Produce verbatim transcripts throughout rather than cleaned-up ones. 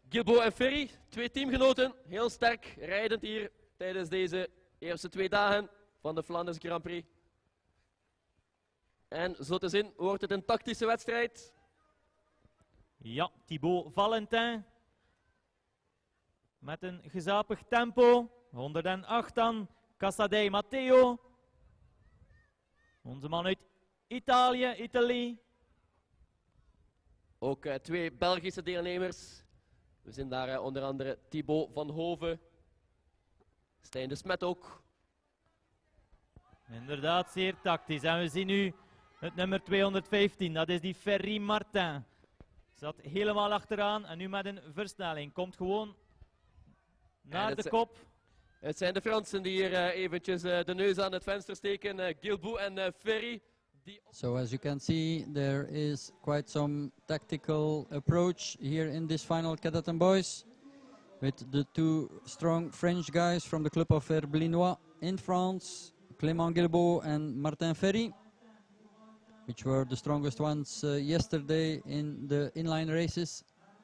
Guilbault en Ferry, twee teamgenoten, heel sterk rijdend hier tijdens deze eerste twee dagen van de Flanders Grand Prix. En zo te zien wordt het een tactische wedstrijd. Ja, Thibaut Valentin. Met een gezapig tempo. honderdacht dan. Cassadei Matteo. Onze man uit Italië, Italie. Ook uh, twee Belgische deelnemers. We zien daar uh, onder andere Thibaut van Hoven. Stijn de Smet ook. Inderdaad, zeer tactisch. En we zien nu het nummer tweehonderdvijftien. Dat is die Ferry Martin. Zat helemaal achteraan en nu met een versnelling. Komt gewoon naar de kop. Het zijn de Fransen die hier uh, eventjes uh, de neus aan het venster steken. Uh, Guilbault en uh, Ferry. So as you can see, there is quite some tactical approach here in this final Cadet and Boys, with the two strong French guys from the Club of Herblinois in France, Clément Guilbault and Martin Ferry, which were the strongest ones uh, yesterday in the inline races.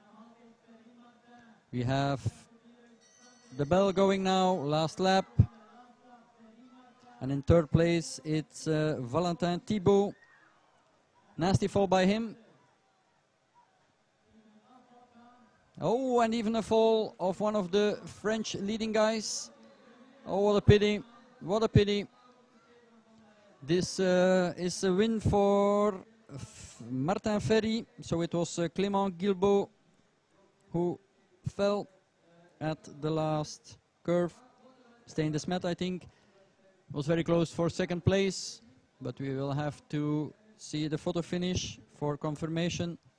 We have the bell going now, last lap. And in third place, it's uh, Valentin Thibaut. Nasty fall by him. Oh, and even a fall of one of the French leading guys. Oh, what a pity. What a pity. This uh, is a win for F Martin Ferry. So it was uh, Clément Guilbault who fell at the last curve. Stijn de Smet, I think, was very close for second place, but we will have to see the photo finish for confirmation.